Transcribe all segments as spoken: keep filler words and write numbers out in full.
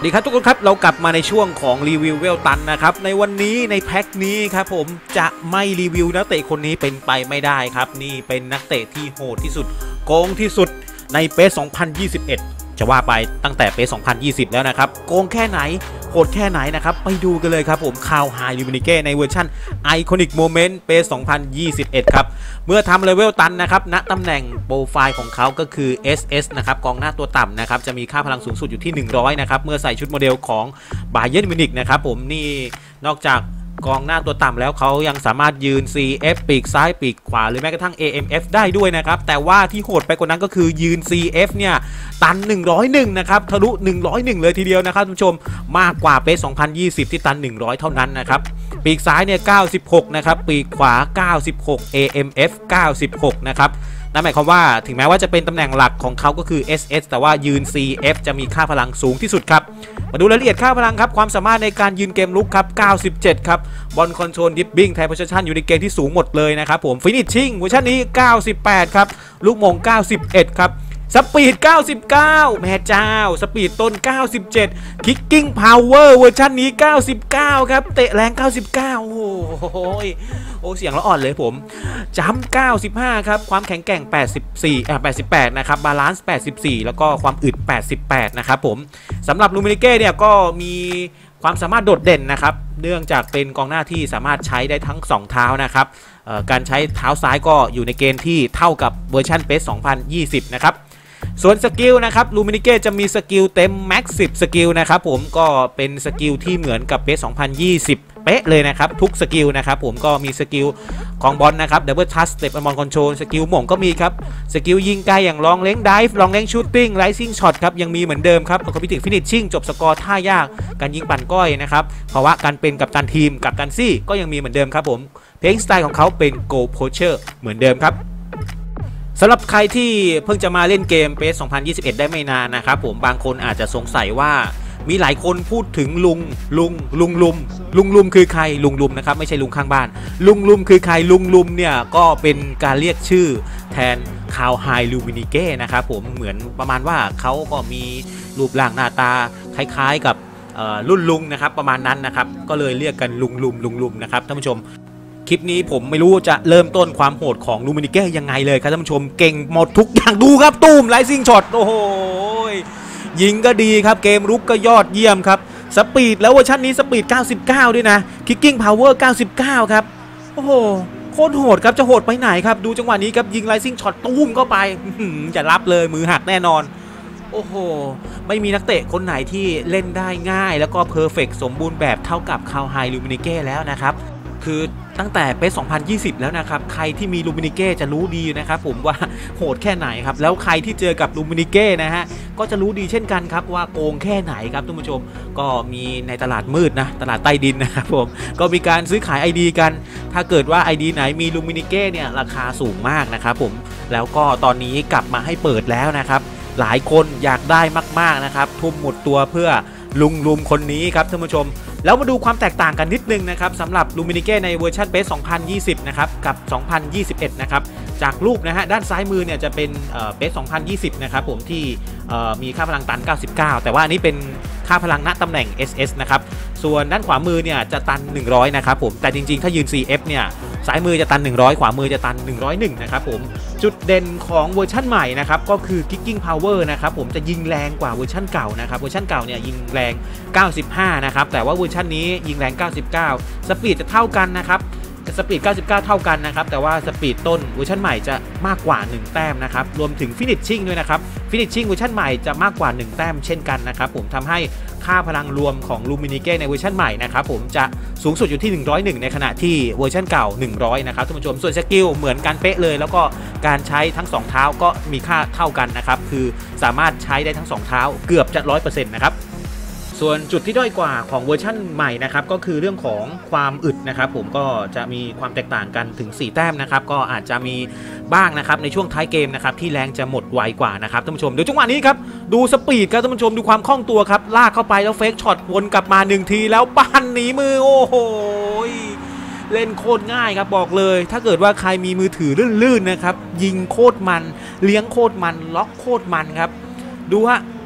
ดีครับทุกคนครับเรากลับมาในช่วงของรีวิวเวลตันนะครับในวันนี้ในแพ็คนี้ครับผมจะไม่รีวิวนักเตะคนนี้เป็นไปไม่ได้ครับนี่เป็นนักเตะที่โหดที่สุดโกงที่สุดในเปสสองพันยี่สิบเอ็ดจะว่าไปตั้งแต่เปสสองพันยี่สิบแล้วนะครับโกงแค่ไหนโหดแค่ไหนนะครับไปดูกันเลยครับผมคาวไฮลิมินิเก้ในเวอร์ชันไอคอนิกโมเมนต์เปสสองพันยี่สิบเอ็ดครับเมื่อทำเลเวลตันนะครับณตำแหน่งโปรไฟล์ของเขาก็คือ เอส เอส นะครับกองหน้าตัวต่ำนะครับจะมีค่าพลังสูงสุดอยู่ที่หนึ่งร้อยนะครับเมื่อใส่ชุดโมเดลของบาเยิร์นมิวนิกนะครับผมนี่นอกจากกองหน้าตัวต่ำแล้วเขายังสามารถยืน ซี เอฟ ปีกซ้ายปีกขวาหรือแม้กระทั่ง เอ เอ็ม เอฟ ได้ด้วยนะครับแต่ว่าที่โหดไปกว่านั้นก็คือยืน ซี เอฟ เนี่ยตันหนึ่งร้อยเอ็ดนะครับทะลุหนึ่งร้อยเอ็ดเลยทีเดียวนะครับทุกผู้ชมมากกว่าเปสสองพันยี่สิบที่ตันหนึ่งร้อยเท่านั้นนะครับปีกซ้ายเนี่ยเก้าสิบหกนะครับปีกขวาเก้าสิบหก เอ เอ็ม เอฟ เก้าสิบหกนะครับนั่นหมายความว่าถึงแม้ว่าจะเป็นตำแหน่งหลักของเขาก็คือ เอส เอส แต่ว่ายืน ซี เอฟ จะมีค่าพลังสูงที่สุดครับมาดูรายละเอียดค่าพลังครับความสามารถในการยืนเกมลุกครับเก้าสิบเจ็ดครับบอลคอนโทรลดิฟบิ้งไทป์โพซิชั่นอยู่ในเกณฑ์ที่สูงหมดเลยนะครับผมฟินิชชิ่งเวอร์ชันนี้เก้าสิบแปดครับลูกมงเก้าสิบเอ็ดครับสปีดเก้าสิบเก้าแม่เจ้าสปีดต้นเก้าสิบเจ็ดคิกกิ้งพาวเวอร์เวอร์ชันนี้เก้าสิบเก้าครับเตะแรงเก้าสิบเก้าโอ้โหโอ้เสียงละอ่อนเลยผมจัมป์เก้าสิบห้าครับความแข็งแกร่งแปดสิบสี่อ่ะแปดสิบแปดนะครับบาลานซ์แปดสิบสี่แล้วก็ความอึดแปดสิบแปดนะครับผมสำหรับลูมินิเก้เนี่ยก็มีความสามารถโดดเด่นนะครับเนื่องจากเป็นกองหน้าที่สามารถใช้ได้ทั้งสองเท้านะครับการใช้เท้าซ้ายก็อยู่ในเกณฑ์ที่เท่ากับเวอร์ชันเปสสองพันยี่สิบนะครับส่วนสกิลนะครับลูมินิเก้จะมีสกิลเต็มแม็กซ์สิบสกิลนะครับผมก็เป็นสกิลที่เหมือนกับเปสสองพันยี่สิบเป๊ะเลยนะครับทุกสกิลนะครับผมก็มีสกิลของบอลนะครับดับเบิลทัชสเต็ปบอลคอนโทรลสกิลหม่งก็มีครับสกิลยิงไกลอย่างลองเล้งไดฟ์ลองเล้งชูตติ้งไลซิ่งช็อตครับยังมีเหมือนเดิมครับคอมพิวเตอร์ฟินิชชิ่งจบสกอร์ท่ายากการยิงปั่นก้อยนะครับภาวะการเป็นกัปตันทีมกัปตันซี่ก็ยังมีเหมือนเดิมครับผมเพลงสไตล์ของเขาเป็นโกลโพเชอร์เหมือนเดิมครับสำหรับใครที่เพิ่งจะมาเล่นเกมเปสสองพันยี่สิบเอ็ดได้ไม่นานนะครับผมบางคนอาจจะสงสัยว่ามีหลายคนพูดถึงลุงลุงลุงลุมลุงลุมคือใครลุงลุมนะครับไม่ใช่ลุงข้างบ้านลุงลุมคือใครลุงลุมเนี่ยก็เป็นการเรียกชื่อแทนคาวไฮลูมินิเก้นะครับผมเหมือนประมาณว่าเขาก็มีรูปร่างหน้าตาคล้ายๆกับรุ่นลุงนะครับประมาณนั้นนะครับก็เลยเรียกกันลุงลุมลุงลุมนะครับท่านผู้ชมคลิปนี้ผมไม่รู้จะเริ่มต้นความโหดของลูมินิเก้ยังไงเลยครับท่านผู้ชมเก่งหมดทุกอย่างดูครับตูมไลซิ่งช็อตโอ้โหยิงก็ดีครับเกมรุกก็ยอดเยี่ยมครับสปีดแล้วเวอร์ชันนี้สปีดเก้าสิบเก้าด้วยนะคิกกิ้งพาวเวอร์เก้าสิบเก้าครับโอ้โหโคตรโหดครับจะโหดไปไหนครับดูจังหวะนี้ครับยิงไลซิ่งช็อตตูมเข้าไปจะรับเลยมือหักแน่นอนโอ้โหไม่มีนักเตะคนไหนที่เล่นได้ง่ายแล้วก็เพอร์เฟกต์สมบูรณ์แบบเท่ากับคาวไฮลูมินิเก้แล้วนะครับคือตั้งแต่เปสสองพันยี่สิบแล้วนะครับใครที่มีลูมินิเก้จะรู้ดีนะครับผมว่าโหดแค่ไหนครับแล้วใครที่เจอกับลูมินิเก้นะฮะก็จะรู้ดีเช่นกันครับว่าโกงแค่ไหนครับท่านผู้ชมก็มีในตลาดมืดนะตลาดใต้ดินนะครับผมก็มีการซื้อขาย ไอ ดี กันถ้าเกิดว่า ไอ ดี ไหนมีลูมินิเก้เนี่ยราคาสูงมากนะครับผมแล้วก็ตอนนี้กลับมาให้เปิดแล้วนะครับหลายคนอยากได้มากๆนะครับทุ่มหมดตัวเพื่อลุงลุมคนนี้ครับท่านผู้ชมแล้วมาดูความแตกต่างกันนิดนึงนะครับสำหรับลูมินิเก้ในเวอร์ชันเปสสองพันยี่สิบนะครับกับสองพันยี่สิบเอ็ดนะครับจากรูปนะฮะด้านซ้ายมือเนี่ยจะเป็นเปสสองพันยี่สิบนะครับผมที่มีค่าพลังตันเก้าสิบเก้าแต่ว่าอันนี้เป็นค่าพลังณตำแหน่ง เอส เอส นะครับส่วนด้านขวามือเนี่ยจะตันหนึ่งร้อยนะครับผมแต่จริงๆถ้ายืน ซี เอฟ เนี่ยซ้ายมือจะตันหนึ่งร้อยขวามือจะตันหนึ่งร้อยเอ็ดนะครับผมจุดเด่นของเวอร์ชันใหม่นะครับก็คือ Kicking Power นะครับผมจะยิงแรงกว่าเวอร์ชันเก่านะครับเวอร์ชันเก่าเนี่ยยิงแรงเก้าสิบห้านะครับแต่ว่าเวอร์ชันนี้ยิงแรงเก้าสิบเก้าสปีดจะเท่ากันนะครับสปีดเก้าสิบเก้าเท่ากันนะครับแต่ว่าสปีดต้นเวอร์ชันใหม่จะมากกว่าหนึ่งแต้มนะครับรวมถึงฟินิชชิ่งด้วยนะครับฟินิชชิ่งเวอร์ชันใหม่จะมากกว่าหนึ่งแต้มเช่นกันนะครับผมทำให้ค่าพลังรวมของลูมินิเก้ในเวอร์ชันใหม่นะครับผมจะสูงสุดอยู่ที่หนึ่งร้อยเอ็ดในขณะที่เวอร์ชันเก่าหนึ่งร้อยนะครับท่านผู้ชมส่วนสกิลเหมือนกันเป๊ะเลยแล้วก็การใช้ทั้งสองเท้าก็มีค่าเท่ากันนะครับคือสามารถใช้ได้ทั้งสองเท้าเกือบจะ ร้อยเปอร์เซ็นต์ นะครับส่วนจุดที่ด้อยกว่าของเวอร์ชั่นใหม่นะครับก็คือเรื่องของความอึดนะครับผมก็จะมีความแตกต่างกันถึงสี่แต้มนะครับก็อาจจะมีบ้างนะครับในช่วงท้ายเกมนะครับที่แรงจะหมดไวกว่านะครับท่านผู้ชมดูจังหวะนี้ครับดูสปีดครับท่านผู้ชมดูความคล่องตัวครับลากเข้าไปแล้วเฟกช็อตวนกลับมาหนึ่งทีแล้วปั่นหนีมือโอ้โหเล่นโคตรง่ายครับบอกเลยถ้าเกิดว่าใครมีมือถือลื่นๆนะครับยิงโคตรมันเลี้ยงโคตรมันล็อกโคตรมันครับดูฮะ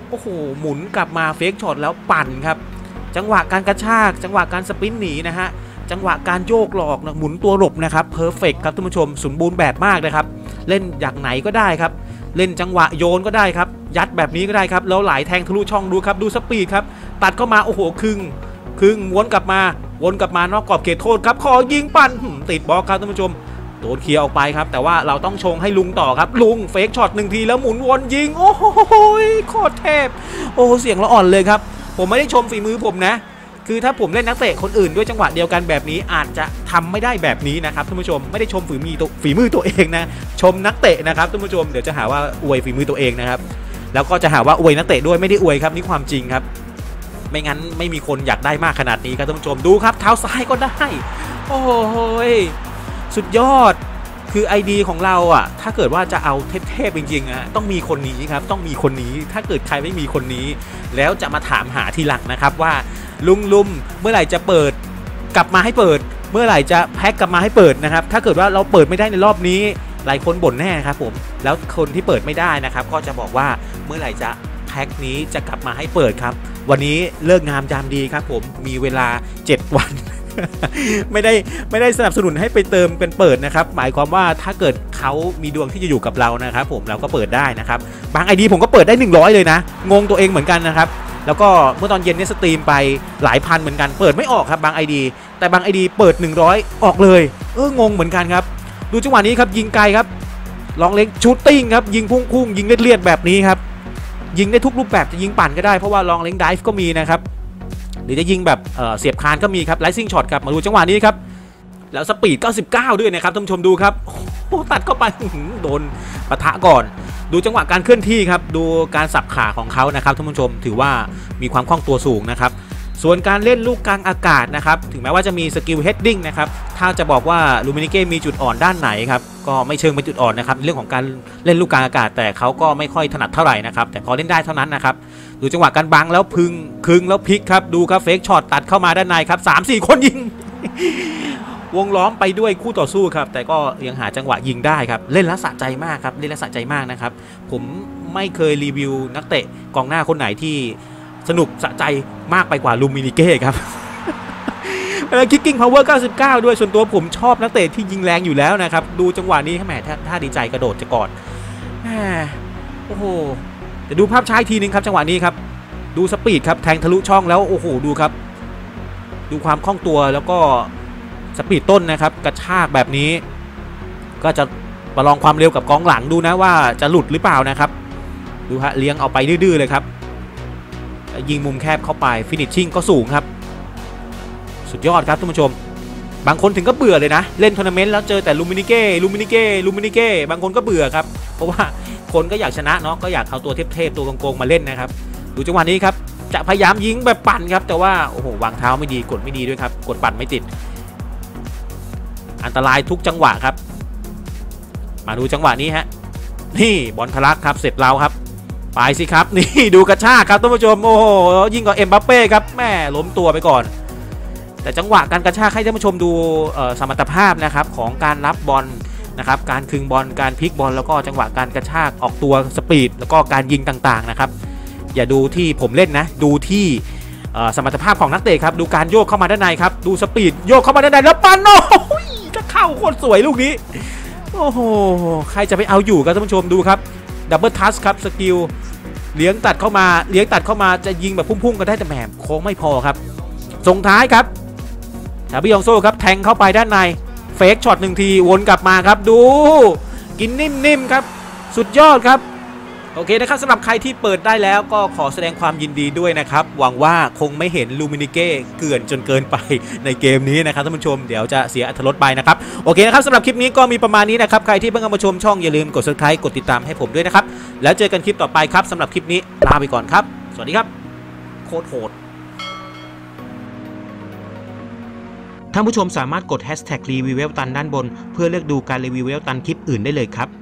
โอ้โหหมุนกลับมาเฟกช็อตแล้วปั่นครับจังหวะการกระชากจังหวะการสปรินต์หนีนะฮะจังหวะการโยกหลอกนะหมุนตัวหลบนะครับเพอร์เฟกต์ครับท่านผู้ชมสมบูรณ์แบบมากนะครับเล่นอย่างไหนก็ได้ครับเล่นจังหวะโยนก็ได้ครับยัดแบบนี้ก็ได้ครับแล้วไหลแทงทะลุช่องดูครับดูสปีดครับตัดเข้ามาโอ้โหครึ่งครึ่งวนกลับมาวนกลับมานอกกรอบเขตโทษครับขอยิงปั่นติดบล็อกครับท่านผู้ชมโดนเคลียร์ออกไปครับแต่ว่าเราต้องชงให้ลุงต่อครับลุงเฟกช็อตหนึ่งทีแล้วหมุนวนยิงโอ้โหโคตรเทพโอ้เสียงละอ่อนเลยครับผมไม่ได้ชมฝีมือผมนะคือถ้าผมเล่นนักเตะคนอื่นด้วยจังหวะเดียวกันแบบนี้อาจจะทำไม่ได้แบบนี้นะครับท่านผู้ชมไม่ได้ชมฝีมือตัวฝีมือตัวเองนะชมนักเตะนะครับท่านผู้ชมเดี๋ยวจะหาว่าอวยฝีมือตัวเองนะครับแล้วก็จะหาว่าอวยนักเตะด้วยไม่ได้อวยครับนี่ความจริงครับไม่งั้นไม่มีคนอยากได้มากขนาดนี้ครับท่านผู้ชมดูครับเท้าซ้ายก็ได้โอ้โหสุดยอดคือไอดีของเราอ่ะถ้าเกิดว่าจะเอาเทพๆจริงๆอ่ะต้องมีคนนี้ครับต้องมีคนนี้ถ้าเกิดใครไม่มีคนนี้แล้วจะมาถามหาทีหลังนะครับว่าลุงลุมเมื่อไหร่จะเปิดกลับมาให้เปิดเมื่อไหร่จะแพ็กกลับมาให้เปิดนะครับถ้าเกิดว่าเราเปิดไม่ได้ในรอบนี้หลายคนบ่นแน่ครับผมแล้วคนที่เปิดไม่ได้นะครับก็จะบอกว่าเมื่อไหร่จะแพ็กนี้จะกลับมาให้เปิดครับวันนี้เลิกงามยามดีครับผมมีเวลาเจ็ดวัน ไม่ได้ไม่ได้สนับสนุนให้ไปเติมเป็นเปิดนะครับหมายความว่าถ้าเกิดเขามีดวงที่จะอยู่กับเรานะครับผมเราก็เปิดได้นะครับบาง ไอ ดี ผมก็เปิดได้หนึ่งร้อยเลยนะงงตัวเองเหมือนกันนะครับแล้วก็เมื่อตอนเย็นเนี่ยสตรีมไปหลายพันเหมือนกันเปิดไม่ออกครับบาง ไอ ดี แต่บาง ไอ ดี เปิดหนึ่งร้อยออกเลยเอองงเหมือนกันครับดูจังหวะนี้ครับยิงไกลครับลองเล็งชูตติ้งครับยิงพุ่งๆยิงเลียดๆแบบนี้ครับยิงได้ทุกรูปแบบจะยิงปั่นก็ได้เพราะว่าลองเล็งไดฟ์ก็มีนะครับหรือจะยิงแบบเอ่อเสียบคานก็มีครับไลซิ่งช็อตครับมาดูจังหวะนี้ครับแล้วสปีดเก้าสิบเก้าด้วยนะครับท่านผู้ชมดูครับโอ้ตัดเข้าไปโดนปะทะก่อนดูจังหวะการเคลื่อนที่ครับดูการสับขาของเขานะครับท่านผู้ชมถือว่ามีความคล่องตัวสูงนะครับส่วนการเล่นลูกกลางอากาศนะครับถึงแม้ว่าจะมีสกิลเฮดดิ้งนะครับถ้าจะบอกว่าลูมินิเก้มีจุดอ่อนด้านไหนครับก็ไม่เชิงเป็นจุดอ่อนนะครับเรื่องของการเล่นลูกกลางอากาศแต่เขาก็ไม่ค่อยถนัดเท่าไหร่นะครับแต่พอเล่นได้เท่านั้นนะครับดูจังหวะการบังแล้วพึงคึงแล้วพลิกครับดูครับเฟกช็อตตัดเข้ามาด้านในครับ สามสี่ คนยิง วงล้อมไปด้วยคู่ต่อสู้ครับแต่ก็ยังหาจังหวะยิงได้ครับเล่นแล้วสะใจมากครับเล่นแล้วสะใจมากนะครับผมไม่เคยรีวิวนักเตะกองหน้าคนไหนที่สนุกสะใจมากไปกว่าลูมินิเก้ครับ แล้วคิกกิ้งพาวเวอร์เก้าสิบเก้าด้วยส่วนตัวผมชอบนักเตะที่ยิงแรงอยู่แล้วนะครับดูจังหวะนี้แหมถ้าดีใจกระโดดจะก่อนโอ้โหเดี๋ยวดูภาพช้าอีกทีนึงครับจังหวะนี้ครับดูสปีดครับแทงทะลุช่องแล้วโอ้โหดูครับดูความคล่องตัวแล้วก็สปีดต้นนะครับกระชากแบบนี้ก็จะประลองความเร็วกับกองหลังดูนะว่าจะหลุดหรือเปล่านะครับดูฮะเลี้ยงเอาไปดื้อๆเลยครับยิงมุมแคบเข้าไปฟินิชชิ่งก็สูงครับสุดยอดครับท่านผู้ชมบางคนถึงก็เบื่อเลยนะเล่นทัวร์นาเมนต์แล้วเจอแต่ลูมินิเก้ลูมินิเก้ลูมินิเก้บางคนก็เบื่อครับเพราะว่าคนก็อยากชนะเนาะก็อยากเอาตัวเทพๆตัวโกงๆมาเล่นนะครับดูจังหวะนี้ครับจะพยายามยิงแบบปั่นครับแต่ว่าโอ้โหวางเท้าไม่ดีกดไม่ดีด้วยครับกดปั่นไม่ติดอันตรายทุกจังหวะครับมาดูจังหวะนี้ฮะนี่บอลทะลักครับเสร็จเราครับไปสิครับนี่ดูกระชากครับท่านผู้ชมโอ้โหยิ่งกว่าเอ็มบัปเป้ครับแม่ล้มตัวไปก่อนแต่จังหวะการกระชากให้ท่านผู้ชมดูสมรรถภาพนะครับของการรับบอลนะครับการคึงบอลการพลิกบอลแล้วก็จังหวะการกระชากออกตัวสปีดแล้วก็การยิงต่างๆนะครับอย่าดูที่ผมเล่นนะดูที่สมรรถภาพของนักเตะครับดูการโยกเข้ามาด้านในครับดูสปีดโยกเข้ามาด้านในแล้วปั้นโอ้ยจะเข้าโคตรสวยลูกนี้โอ้โหใครจะไปเอาอยู่ครับท่านผู้ชมดูครับดับเบิลทัชครับสกิลเลี้ยงตัดเข้ามาเลี้ยงตัดเข้ามาจะยิงแบบพุ่งๆก็ได้แต่แหมโค้งไม่พอครับส่งท้ายครับชาบิยองโซ่ครับแทงเข้าไปด้านในเฟกช็อตหนึ่งทีวนกลับมาครับดูกินนิ่มๆครับสุดยอดครับโอเคนะครับสำหรับใครที่เปิดได้แล้วก็ขอแสดงความยินดีด้วยนะครับหวังว่าคงไม่เห็นลูมินิเก้เกื่อนจนเกินไปในเกมนี้นะครับท่านผู้ชมเดี๋ยวจะเสียอรรถรสไปนะครับโอเคนะครับสำหรับคลิปนี้ก็มีประมาณนี้นะครับใครที่เพิ่งเข้ามาชมช่องอย่าลืมกด ซับสไครบ์ กดติดตามให้ผมด้วยนะครับแล้วเจอกันคลิปต่อไปครับสำหรับคลิปนี้ลาไปก่อนครับสวัสดีครับโคตรโหดท่านผู้ชมสามารถกดแฮชแท็กรีวิวเวลตันด้านบนเพื่อเลือกดูการรีวิวเวลตันคลิปอื่นได้เลยครับ